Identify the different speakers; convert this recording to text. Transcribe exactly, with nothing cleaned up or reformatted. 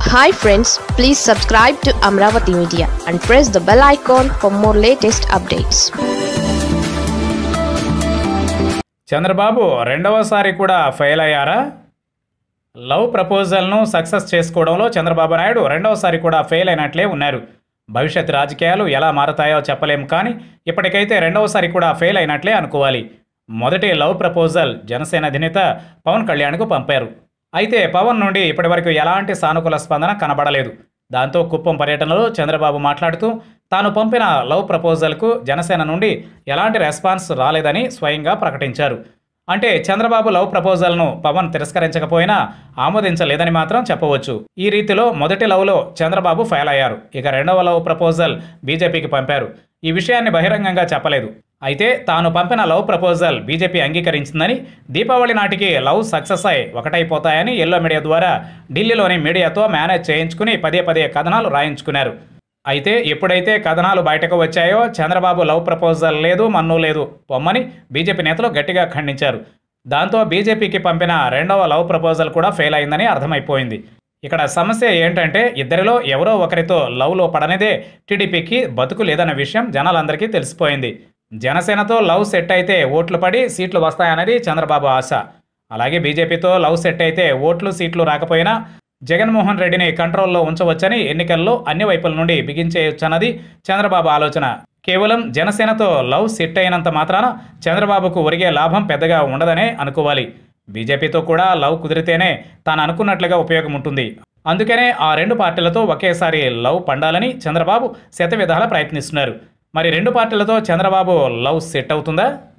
Speaker 1: Hi friends, please subscribe to Amaravathi Media and press the bell icon for more latest updates.
Speaker 2: Chandrababu రెండవసారి కూడా fail అయ్యారా? Love ప్రపోజల్ను success చేసుకోవడంలో చంద్రబాబు నాయుడు రెండవసారి కూడా fail అయినట్లే ఉన్నారు. భవిష్యత్ రాజకీయాలు ఎలా మారతాయో చెప్పలేం, కానీ ఇప్పటికైతే రెండవసారి కూడా ఫెయిల్ అయినట్లే అనుకోవాలి. మొదటి లవ్ ప్రపోజల్ జనసేన అధినేత పవన్ కళ్యాణ్కు పంపారు. అయితే పవన్ నుండి ఇప్పటివరకు ఎలాంటి సానుకూల స్పందన కనబడలేదు. దాంతో కుప్పం పర్యటనలో చంద్రబాబు మాట్లాడుతూ తాను పంపిన లవ్ ప్రపోజల్కు జనసేన నుండి ఎలాంటి రెస్పాన్స్ రాలేదని స్వయంగా ప్రకటించారు. అంటే చంద్రబాబు లవ్ ప్రపోజల్ను పవన్ తిరస్కరించకపోయినా ఆమోదించలేదని మాత్రం చెప్పవచ్చు. ఈ రీతిలో మొదటి లవ్లో చంద్రబాబు ఫెయిల్ అయ్యారు. ఇక రెండవ లవ్ ప్రపోజల్ బీజేపీకి పంపారు. ఈ విషయాన్ని బహిరంగంగా చెప్పలేదు. అయితే తాను పంపిన లవ్ ప్రపోజల్ బీజేపీ అంగీకరించిందని, దీపావళి నాటికి లవ్ సక్సెస్ అయి ఒకటైపోతాయని ఎల్లో మీడియా ద్వారా ఢిల్లీలోని మీడియాతో మేనేజ్ చేయించుకుని పదే పదే కథనాలు రాయించుకున్నారు. అయితే ఎప్పుడైతే కథనాలు బయటకు వచ్చాయో చంద్రబాబు లవ్ ప్రపోజల్ లేదు, మన్ను లేదు పొమ్మని బీజేపీ నేతలు గట్టిగా ఖండించారు. దాంతో బీజేపీకి పంపిన రెండవ లవ్ ప్రపోజల్ కూడా ఫెయిల్ అయిందని అర్థమైపోయింది. ఇక్కడ సమస్య ఏంటంటే ఇద్దరిలో ఎవరో ఒకరితో లవ్లో పడనిదే టీడీపీకి బతుకు లేదన్న విషయం జనాలందరికీ తెలిసిపోయింది. జనసేనతో లవ్ సెట్ అయితే ఓట్లు పడి సీట్లు వస్తాయన్నది చంద్రబాబు ఆశ. అలాగే బీజేపీతో లవ్ సెట్ అయితే ఓట్లు సీట్లు రాకపోయినా జగన్మోహన్ రెడ్డిని కంట్రోల్లో ఉంచవచ్చని, ఎన్నికల్లో అన్ని వైపుల నుండి బిగించేయొచ్చన్నది చంద్రబాబు ఆలోచన. కేవలం జనసేనతో లవ్ సెట్ అయినంత మాత్రాన చంద్రబాబుకు ఒరిగే లాభం పెద్దగా ఉండదనే అనుకోవాలి. బీజేపీతో కూడా లవ్ కుదిరితేనే తాను అనుకున్నట్లుగా ఉపయోగం ఉంటుంది. అందుకనే ఆ రెండు పార్టీలతో ఒకేసారి లవ్ పండాలని చంద్రబాబు శతవిధాలా ప్రయత్నిస్తున్నారు. మరి రెండు పార్టీలతో చంద్రబాబు లవ్ సెట్ అవుతుందా?